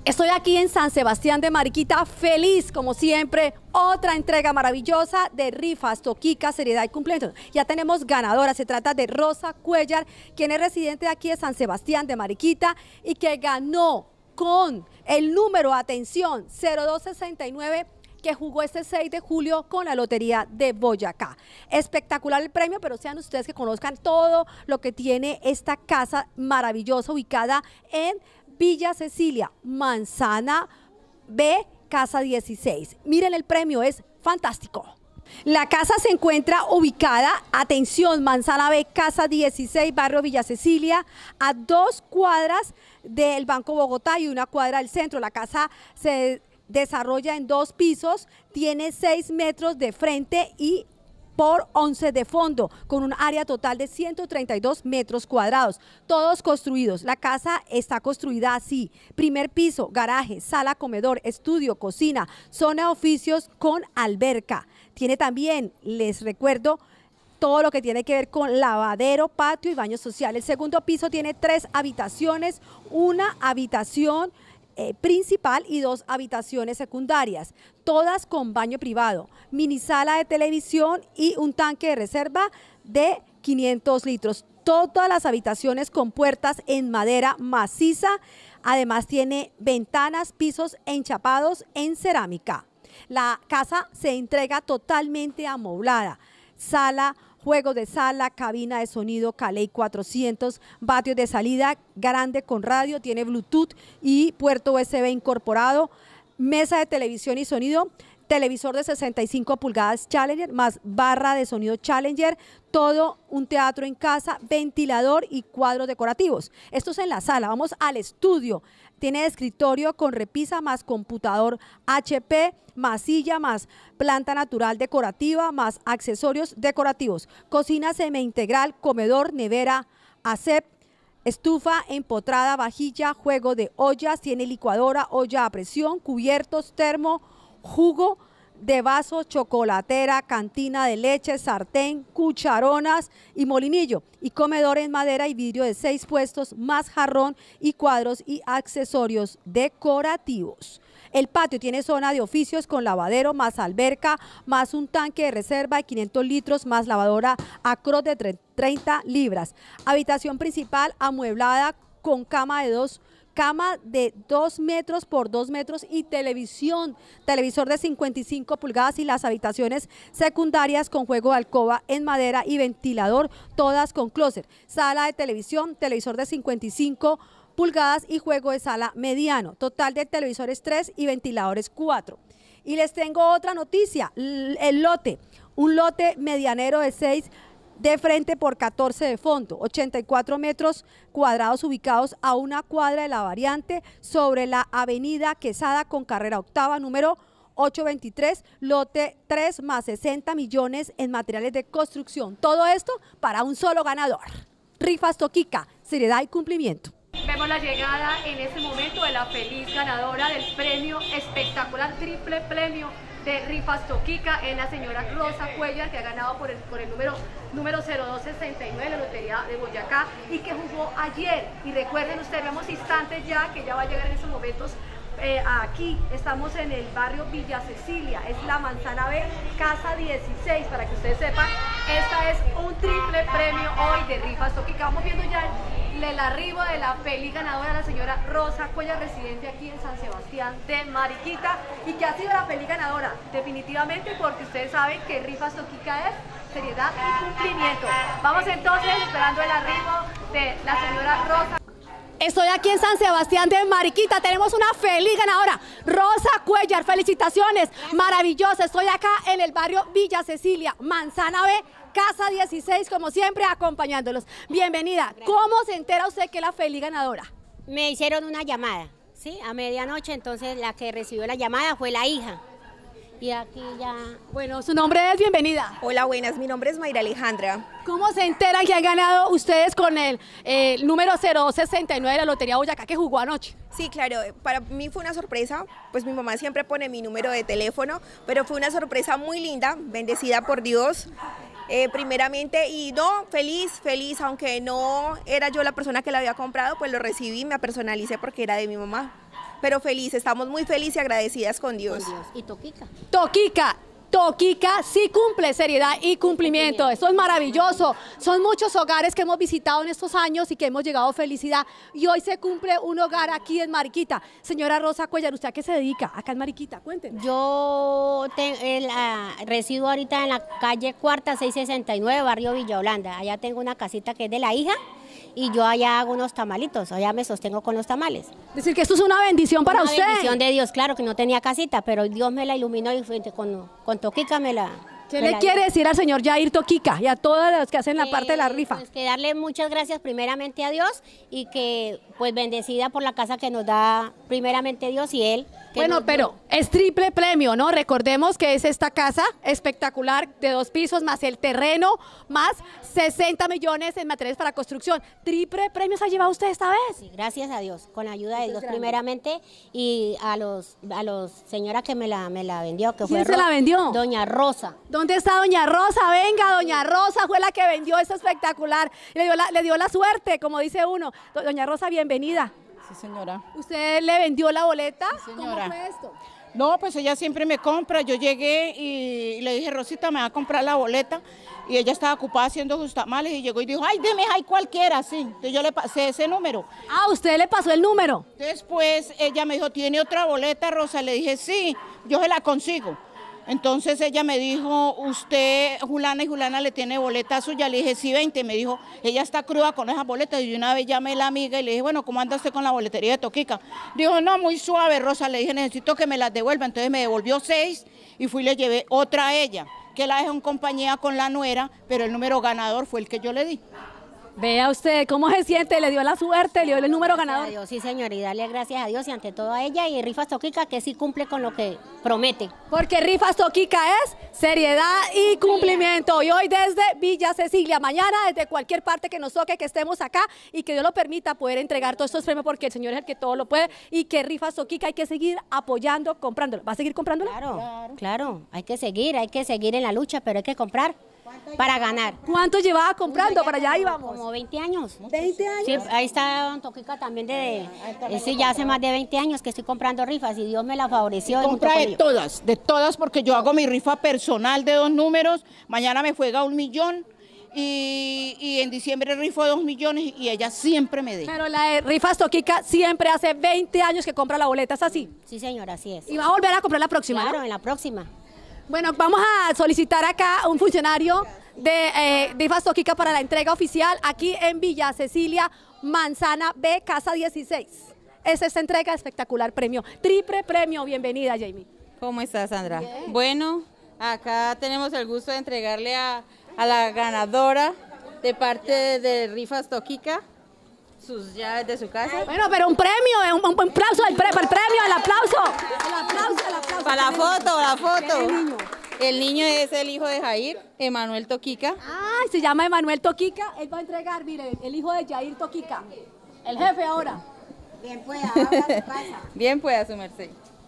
Estoy aquí en San Sebastián de Mariquita, feliz como siempre, otra entrega maravillosa de rifas, toquica, seriedad y cumplimiento. Ya tenemos ganadora, se trata de Rosa Cuellar, quien es residente de aquí de San Sebastián de Mariquita y que ganó con el número, atención, 0269, que jugó este 6 de julio con la Lotería de Boyacá. Espectacular el premio, pero sean ustedes que conozcan todo lo que tiene esta casa maravillosa ubicada en Villa Cecilia, Manzana B, casa 16. Miren, el premio es fantástico. La casa se encuentra ubicada, atención, Manzana B, casa 16, barrio Villa Cecilia, a 2 cuadras del Banco Bogotá y 1 cuadra del centro. La casa se desarrolla en 2 pisos, tiene 6 metros de frente y por 11 de fondo, con un área total de 132 metros cuadrados, todos construidos. La casa está construida así: primer piso, garaje, sala, comedor, estudio, cocina, zona de oficios con alberca. Tiene también, les recuerdo, todo lo que tiene que ver con lavadero, patio y baño social. El segundo piso tiene 3 habitaciones, una habitación principal y 2 habitaciones secundarias, todas con baño privado, mini sala de televisión y un tanque de reserva de 500 litros. Todas las habitaciones con puertas en madera maciza, además tiene ventanas, pisos enchapados en cerámica. La casa se entrega totalmente amoblada, sala, juegos de sala, cabina de sonido Caley 400, patios de salida grande con radio, tiene Bluetooth y puerto USB incorporado, mesa de televisión y sonido, televisor de 65 pulgadas Challenger, más barra de sonido Challenger, todo un teatro en casa, ventilador y cuadros decorativos. Esto es en la sala. Vamos al estudio. Tiene escritorio con repisa, más computador HP, más silla, más planta natural decorativa, más accesorios decorativos. Cocina semi-integral, comedor, nevera, ACEP, estufa empotrada, vajilla, juego de ollas, tiene licuadora, olla a presión, cubiertos, termo, jugo de vaso, chocolatera, cantina de leche, sartén, cucharonas y molinillo, y comedor en madera y vidrio de 6 puestos, más jarrón y cuadros y accesorios decorativos. El patio tiene zona de oficios con lavadero, más alberca, más un tanque de reserva de 500 litros, más lavadora Acros de 30 libras. Habitación principal amueblada con cama de 2 metros por 2 metros y televisor de 55 pulgadas y las habitaciones secundarias con juego de alcoba en madera y ventilador, todas con closet. Sala de televisión, televisor de 55 pulgadas y juego de sala mediano. Total de televisores 3 y ventiladores 4. Y les tengo otra noticia, el lote, un lote medianero de 6 de frente por 14 de fondo, 84 metros cuadrados ubicados a 1 cuadra de la variante sobre la avenida Quesada con carrera octava, número 823, lote 3 más 60 millones en materiales de construcción. Todo esto para un solo ganador. Rifas Toquica, seriedad y cumplimiento. Vemos la llegada en ese momento de la feliz ganadora del premio espectacular, triple premio de Rifas Toquica, es la señora Rosa Cuellar, que ha ganado por el número 0269 de la Lotería de Boyacá y que jugó ayer. Y recuerden ustedes, vemos instantes ya que ya va a llegar en esos momentos. Aquí estamos en el barrio Villa Cecilia, es la Manzana B, casa 16, para que ustedes sepan, esta es un triple premio hoy de Rifas Toquica. Vamos viendo ya el arribo de la feliz ganadora, la señora Rosa Cuellar, residente aquí en San Sebastián de Mariquita, y que ha sido la feliz ganadora, definitivamente, porque ustedes saben que Rifas Toquica es seriedad y cumplimiento. Vamos entonces esperando el arribo de la señora Rosa. Estoy aquí en San Sebastián de Mariquita, tenemos una feliz ganadora, Rosa Cuellar, felicitaciones, maravillosa. Estoy acá en el barrio Villa Cecilia, Manzana B, casa 16, como siempre, acompañándolos. Bienvenida. Gracias. ¿Cómo se entera usted que es la feliz ganadora? Me hicieron una llamada, ¿sí? A medianoche, entonces la que recibió la llamada fue la hija. Y aquí ya... Bueno, su nombre es, bienvenida. Hola, buenas, mi nombre es Mayra Alejandra. ¿Cómo se enteran que han ganado ustedes con el número 0269 de la Lotería Boyacá que jugó anoche? Sí, claro, para mí fue una sorpresa, pues mi mamá siempre pone mi número de teléfono, pero fue una sorpresa muy linda, bendecida por Dios. Primeramente, y no, feliz, aunque no era yo la persona que la había comprado, pues lo recibí, me personalicé porque era de mi mamá. pero feliz, estamos muy felices y agradecidas con Dios. Y Toquica. Toquica sí cumple, seriedad y cumplimiento. Eso es maravilloso. Son muchos hogares que hemos visitado en estos años y que hemos llegado a felicidad. Y hoy se cumple un hogar aquí en Mariquita. Señora Rosa Cuellar, ¿usted a qué se dedica acá en Mariquita? Cuéntenos. Yo resido ahorita en la calle Cuarta 669, barrio Villa Holanda. Allá tengo una casita que es de la hija y yo allá hago unos tamalitos, allá me sostengo con los tamales. Es decir, que esto es una bendición para usted. Una bendición de Dios, claro que no tenía casita, pero Dios me la iluminó y con Toquica me la... ¿Qué le quiere decir al señor Yair Toquica y a todos los que hacen la parte de la rifa? Pues que darle muchas gracias primeramente a Dios y que pues bendecida por la casa que nos da primeramente Dios y él. Bueno, pero es triple premio, ¿no? Recordemos que es esta casa espectacular de 2 pisos, más el terreno, más 60 millones en materiales para construcción. ¿Triple premio se ha llevado usted esta vez? Sí, gracias a Dios, con la ayuda de Dios primeramente y a los señora que me la vendió, que fue ¿Quién se la vendió? Doña Rosa. ¿Dónde está doña Rosa? Venga, doña Rosa fue la que vendió eso espectacular. Le dio la suerte, como dice uno. Doña Rosa, bienvenida. Sí, señora. ¿Usted le vendió la boleta? Sí, señora. ¿Cómo fue esto? No, pues ella siempre me compra. Yo llegué y le dije, Rosita, me va a comprar la boleta. Y ella estaba ocupada haciendo sus tamales y llegó y dijo, ay, deme, ay, cualquiera, sí. Entonces yo le pasé ese número. Ah, ¿usted le pasó el número? Después ella me dijo, ¿tiene otra boleta, Rosa? Le dije, sí, yo se la consigo. Entonces ella me dijo, usted, Julana, y Julana le tiene boleta suya. Le dije, sí, 20. Me dijo, ella está cruda con esas boletas. Y una vez llamé a la amiga y le dije, bueno, ¿cómo anda usted con la boletería de Toquica? Dijo, no, muy suave, Rosa. Le dije, necesito que me las devuelva. Entonces me devolvió 6 y fui y le llevé otra a ella, que la dejó en compañía con la nuera, pero el número ganador fue el que yo le di. Vea usted cómo se siente, le dio la suerte, le dio el número ganador. Dios, sí, señor, y darle gracias a Dios y ante todo a ella y Rifas Toquica que sí cumple con lo que promete. Porque Rifas Toquica es seriedad y cumplimiento. Y hoy desde Villa Cecilia, mañana desde cualquier parte que nos toque, que estemos acá y que Dios lo permita poder entregar todos estos premios porque el Señor es el que todo lo puede y que Rifas Toquica hay que seguir apoyando, comprándolo. ¿Va a seguir comprándolo? Claro, hay que seguir en la lucha, pero hay que comprar para ganar. ¿Cuánto llevaba comprando? Para allá íbamos. Como 20 años. ¿20 años? Sí, ahí está Don Toquica también sí, ya hace más de 20 años que estoy comprando rifas y Dios me la favoreció. Compra de todas, porque yo hago mi rifa personal de 2 números, mañana me juega 1 millón y en diciembre rifo 2 millones y ella siempre me deja. Pero la de Rifas Toquica siempre hace 20 años que compra la boleta, ¿es así? Sí, señora, así es. Y va a volver a comprar la próxima, Claro, ¿no? en la próxima. Bueno, vamos a solicitar acá a un funcionario de Rifas Toquica para la entrega oficial aquí en Villa Cecilia, Manzana B, Casa 16. Es esta entrega espectacular premio, triple premio. Bienvenida, Jamie. ¿Cómo estás, Sandra? Bien. Bueno, acá tenemos el gusto de entregarle a la ganadora de parte de Rifas Toquica sus llaves de su casa. Bueno, pero un premio, un aplauso para el premio, el aplauso. El aplauso. Para la foto, ¿Quién es el niño? El niño es el hijo de Jair, Emanuel Toquica. Ay, se llama Emanuel Toquica. Él va a entregar, mire, el hijo de Yair Toquica. El jefe ahora. Bien pueda, habla su casa. Bien pueda, su merced.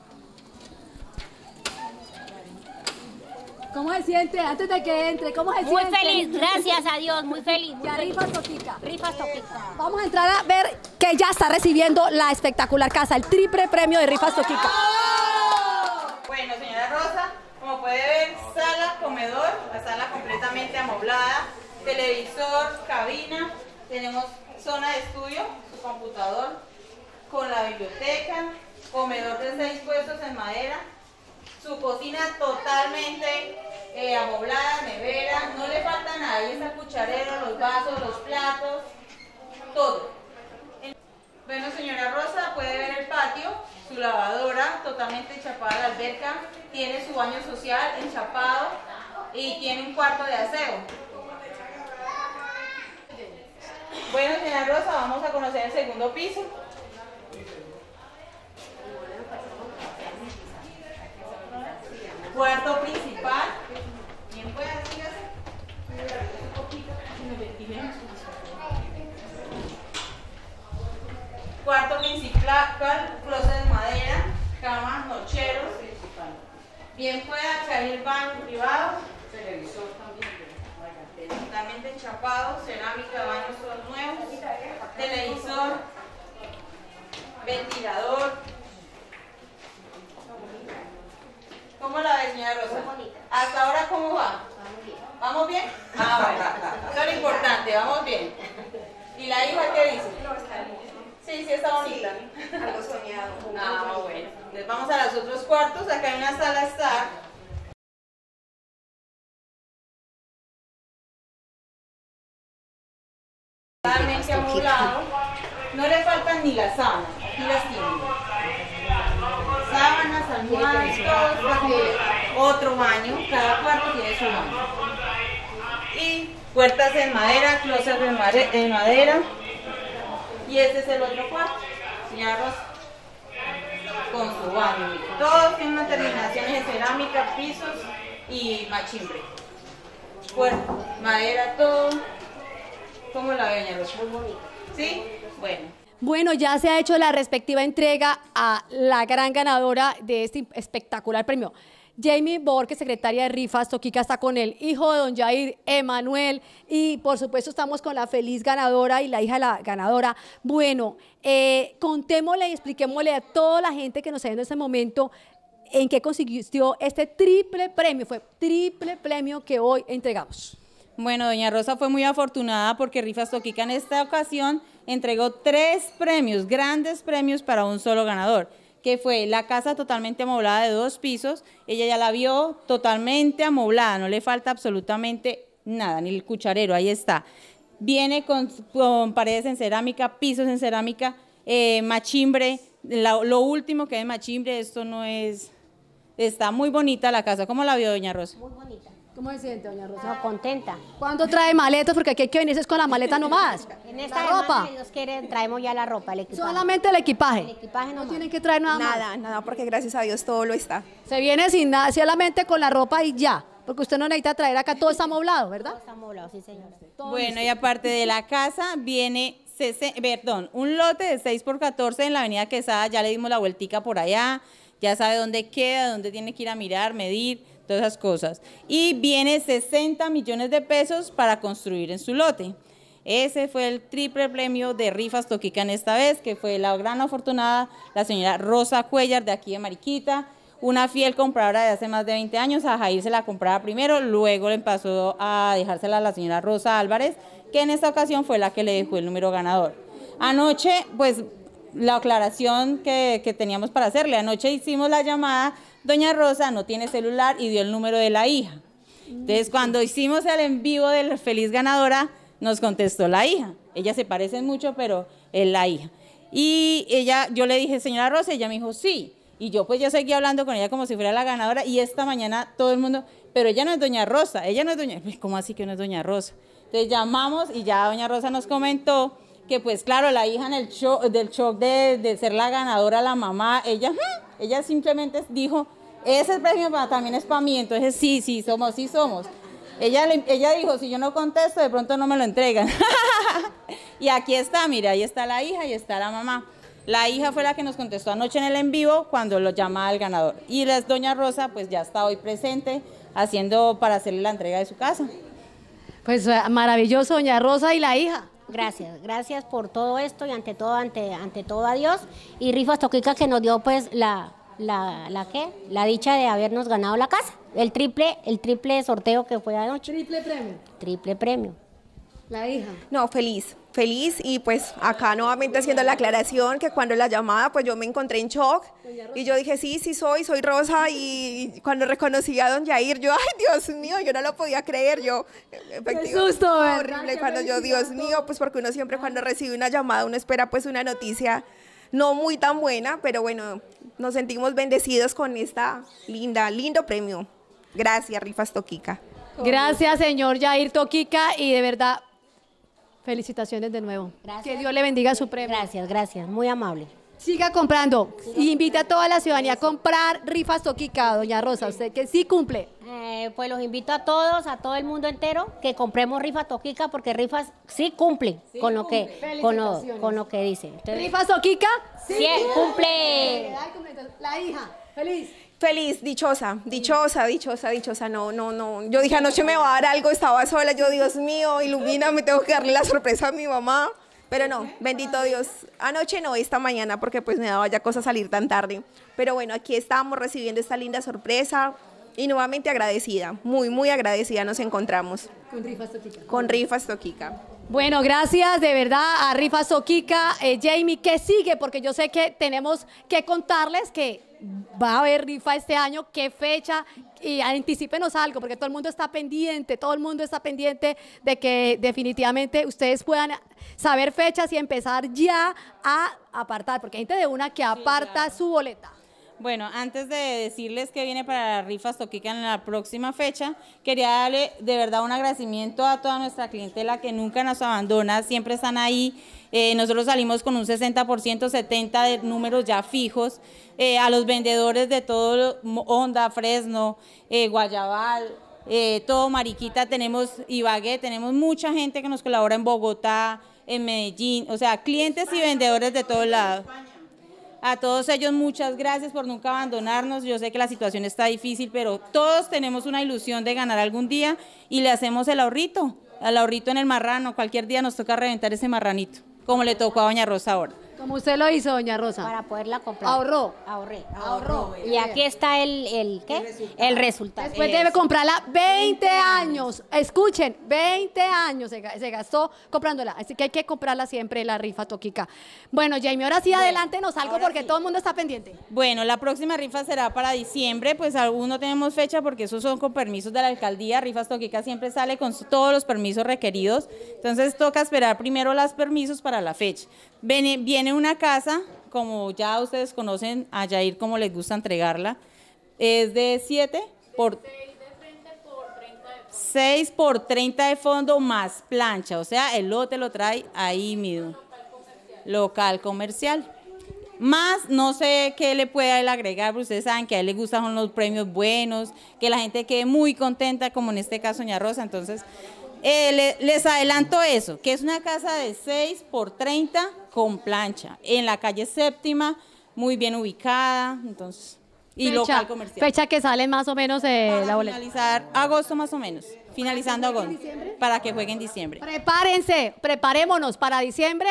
¿Cómo se siente? Antes de que entre, ¿cómo se Muy siente? feliz, gracias a Dios, muy feliz. Ya Rifas Toquica. Rifas Toquica. Vamos a entrar a ver que ya está recibiendo la espectacular casa, el triple premio de Rifas Toquica. Bueno, señora Rosa, como puede ver, sala, comedor, la sala completamente amoblada, televisor, cabina, tenemos zona de estudio, su computador con la biblioteca, comedor de 6 puestos en madera, su cocina totalmente amoblada, nevera, no le falta nada, ahí está el cucharero, los vasos, los platos, todo. Bueno, señora Rosa, puede ver el patio, su lavadora totalmente enchapada, la alberca, tiene su baño social enchapado y tiene un cuarto de aseo. Bueno, señora Rosa, vamos a conocer el segundo piso. Cuarto principal. Bien, puede sígase. Cuarto principal, closet de madera, cama, nocheros. Bien pueda, acá hay el baño privado. Televisor también. Totalmente enchapado, cerámica, baños todos nuevos. Televisor, ventilador, ¿Y la hija qué dice? No, está hermosa. Sí, sí está bonita. Sí, algo soñado. Ah, bueno. Entonces vamos a los otros cuartos. Acá hay una sala estar. Totalmente amoblado. No le faltan ni las sábanas. Aquí las tienen. Sábanas, almohadas, todo para que otro baño. Cada cuarto tiene su baño. Y puertas en madera, closet de madera. Y este es el otro cuarto, señora Rosa, con su baño. Todos tienen unas terminaciones de cerámica, pisos y machimbre. Puerta, madera, todo. ¿Cómo la ve, doña Rosa? Muy bonito. ¿Sí? Bueno. Bueno, ya se ha hecho la respectiva entrega a la gran ganadora de este espectacular premio. Jamie Borges, secretaria de Rifas Toquica, está con el hijo de don Jair, Emanuel, y por supuesto estamos con la feliz ganadora y la hija de la ganadora. Bueno, contémosle y expliquémosle a toda la gente que nos está viendo en este momento en qué consistió este triple premio. Fue triple premio que hoy entregamos. Bueno, doña Rosa fue muy afortunada porque Rifas Toquica en esta ocasión entregó 3 premios, grandes premios para un solo ganador, que fue la casa totalmente amoblada de 2 pisos. Ella ya la vio totalmente amoblada, no le falta absolutamente nada, ni el cucharero, ahí está. Viene con paredes en cerámica, pisos en cerámica, machimbre, lo último que es machimbre. Esto no es, está muy bonita la casa. ¿Cómo la vio, doña Rosa? Muy bonita. ¿Cómo se siente, doña Rosa? No, contenta. ¿Cuándo trae maletas? Porque aquí hay que venirse con la maleta nomás. En esta La ropa. si Dios quiere, traemos ya la ropa, el equipaje. Solamente el equipaje. El equipaje No nomás. tienen que traer nada más. Nada, porque gracias a Dios todo lo está. Se viene sin nada, solamente con la ropa y ya. Porque usted no necesita traer acá, todo está amoblado, ¿verdad? Todo está amoblado, sí, señora. Bueno, y aparte de la casa viene, un lote de 6x14 en la avenida Quesada. Ya le dimos la vueltica por allá, ya sabe dónde queda, dónde tiene que ir a mirar, medir, todas esas cosas. Y viene 60 millones de pesos para construir en su lote. Ese fue el triple premio de Rifas Toquica en esta vez, que fue la gran afortunada, la señora Rosa Cuellar, de aquí de Mariquita, una fiel compradora de hace más de 20 años. A Jair se la compraba primero, luego le pasó a dejársela a la señora Rosa Álvarez, que en esta ocasión fue la que le dejó el número ganador. Anoche, pues, la aclaración que teníamos para hacerle, anoche hicimos la llamada, doña Rosa no tiene celular y dio el número de la hija. Entonces, cuando hicimos el en vivo de la feliz ganadora, nos contestó la hija. Ellas se parecen mucho, pero es la hija. Y yo le dije, señora Rosa, ella me dijo, sí. Y yo seguí hablando con ella como si fuera la ganadora, y esta mañana todo el mundo, pero ella no es doña Rosa, ella no es doña, ¿cómo así que no es doña Rosa? Entonces llamamos y ya doña Rosa nos comentó que pues claro, la hija en el shock, de ser la ganadora, la mamá, ella simplemente dijo, ese premio también es para mí. Entonces sí somos. Ella dijo, si yo no contesto, de pronto no me lo entregan. Y aquí está, mire, ahí está la hija y está la mamá. La hija fue la que nos contestó anoche en el en vivo cuando lo llamaba el ganador. Y doña Rosa pues ya está hoy presente para hacerle la entrega de su casa. Pues maravilloso, doña Rosa y la hija. Gracias por todo esto y ante todo a Dios. Y Rifas Toquica que nos dio pues la dicha de habernos ganado la casa. El triple sorteo que fue anoche. Triple premio. La hija. No, feliz y pues acá nuevamente haciendo la aclaración que cuando la llamada pues yo me encontré en shock y yo dije sí soy Rosa, y cuando reconocí a don Jair yo, ay Dios mío, yo no lo podía creer, Qué susto, ¿verdad? horrible cuando yo, Dios mío, pues porque uno siempre cuando recibe una llamada uno espera pues una noticia no muy tan buena, pero bueno, nos sentimos bendecidos con esta lindo premio. Gracias, Rifas Toquica. Gracias, señor Jair Toquica, y de verdad felicitaciones de nuevo. Gracias. Que Dios le bendiga su premio. Gracias, muy amable. Siga comprando. Y invita a toda la ciudadanía a comprar Rifas Toquica, doña Rosa, usted que sí cumple. Pues los invito a todos, a todo el mundo entero, que compremos Rifas Toquica, porque Rifas sí cumple con lo que dice. Entonces, Rifas Toquica sí cumple. La hija, feliz. Feliz, dichosa, no. Yo dije, anoche me va a dar algo, estaba sola, yo, Dios mío, ilumíname, tengo que darle la sorpresa a mi mamá. Pero no, bendito Dios, anoche no, esta mañana, porque pues me daba ya cosa salir tan tarde. Pero bueno, aquí estamos recibiendo esta linda sorpresa y nuevamente agradecida, muy agradecida nos encontramos. Con Rifas Toquica. Con Rifas Toquica. Bueno, gracias de verdad a Rifas Toquica. Jamie, ¿qué sigue? Porque yo sé que tenemos que contarles que va a haber rifa este año, qué fecha, y anticípenos algo, porque todo el mundo está pendiente de que definitivamente ustedes puedan saber fechas y empezar ya a apartar, porque hay gente de una que aparta su boleta. Bueno, antes de decirles que viene para Rifas Toquica en la próxima fecha, quería darle de verdad un agradecimiento a toda nuestra clientela que nunca nos abandona, siempre están ahí. Nosotros salimos con un 60%, 70% de números ya fijos, a los vendedores de todo, Honda, Fresno, Guayabal, todo Mariquita, tenemos Ibagué, tenemos mucha gente que nos colabora en Bogotá, en Medellín, o sea, clientes y vendedores de todos lados. A todos ellos muchas gracias por nunca abandonarnos, yo sé que la situación está difícil, pero todos tenemos una ilusión de ganar algún día y le hacemos el ahorrito en el marrano, cualquier día nos toca reventar ese marranito, como le tocó a doña Rosa ahora. Como usted lo hizo, doña Rosa. Para poderla comprar. Ahorré. Y aquí está el resultado. Después debe comprarla 20 años. Escuchen, 20 años se gastó comprándola. Así que hay que comprarla siempre, la rifa Toquica. Bueno, Jamie, ahora sí adelántenos algo porque sí, todo el mundo está pendiente. Bueno, la próxima rifa será para diciembre, pues aún no tenemos fecha porque esos son con permisos de la alcaldía. Rifas Toquica siempre sale con todos los permisos requeridos. Entonces toca esperar primero los permisos para la fecha. Viene una casa, como ya ustedes conocen a Yair, como les gusta entregarla, es de 6 por 30 de fondo más plancha, o sea, el lote lo trae ahí mismo, local comercial. Más, no sé qué le pueda él agregar, pero ustedes saben que a él le gustan los premios buenos, que la gente quede muy contenta, como en este caso doña Rosa, entonces les adelanto eso, que es una casa de 6 por 30 con plancha, en la calle Séptima, muy bien ubicada, entonces, y local comercial. Fecha que sale más o menos la boleta. Finalizar agosto más o menos, finalizando agosto, para que juegue en diciembre. Preparémonos para diciembre.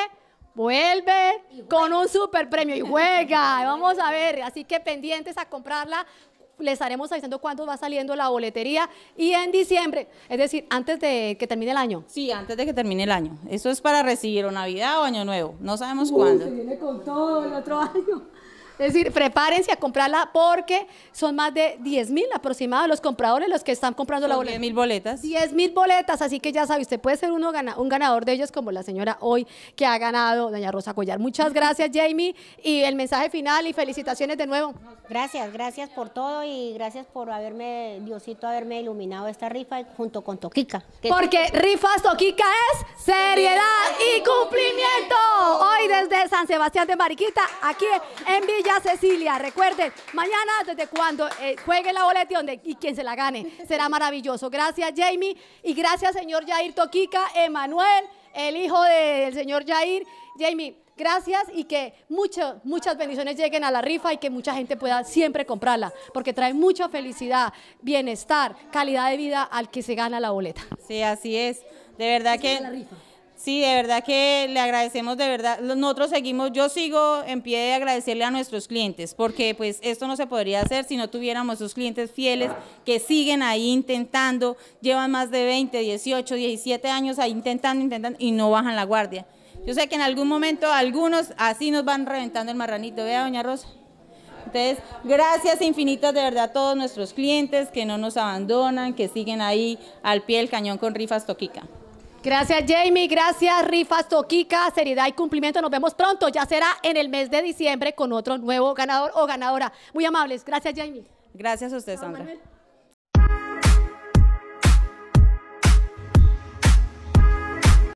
Vuelve con un super premio y juega, vamos a ver, así que pendientes a comprarla. Les estaremos avisando cuándo va saliendo la boletería y en diciembre, es decir, antes de que termine el año. Sí, antes de que termine el año. Eso es para recibir o Navidad o Año Nuevo, no sabemos cuándo. Se viene con todo el otro año. Es decir, prepárense a comprarla porque son más de 10,000 aproximados los compradores los que están comprando la boleta. 10,000 boletas. 10,000 boletas, así que ya sabe, usted puede ser un ganador de ellos como la señora hoy que ha ganado, doña Rosa Cuellar. Muchas gracias, Jamie, y el mensaje final y felicitaciones de nuevo. Gracias por todo y gracias por Diosito, haberme iluminado esta rifa junto con Toquica. Porque Rifas Toquica es seriedad y cumplimiento. Hoy desde San Sebastián de Mariquita, aquí en Villa Cecilia. Recuerden, mañana desde cuando juegue la boleta y quien se la gane, será maravilloso. Gracias, Jamie, y gracias, señor Yair Toquica, Emanuel, el hijo del señor Yair. Jamie, gracias y que muchas bendiciones lleguen a la rifa y que mucha gente pueda siempre comprarla, porque trae mucha felicidad, bienestar, calidad de vida al que se gana la boleta. Sí, así es. De verdad que... Sí, de verdad que le agradecemos, de verdad, nosotros yo sigo en pie de agradecerle a nuestros clientes, porque pues esto no se podría hacer si no tuviéramos esos clientes fieles que siguen ahí intentando, llevan más de 20, 18, 17 años ahí intentando y no bajan la guardia. Yo sé que en algún momento algunos así nos van reventando el marranito, ¿vea, doña Rosa? Entonces, gracias infinitas de verdad a todos nuestros clientes que no nos abandonan, que siguen ahí al pie del cañón con Rifas Toquica. Gracias, Jamie, gracias, Rifas Toquica, seriedad y cumplimiento. Nos vemos pronto, ya será en el mes de diciembre con otro nuevo ganador o ganadora. Muy amables, gracias, Jamie. Gracias a usted, Sandra.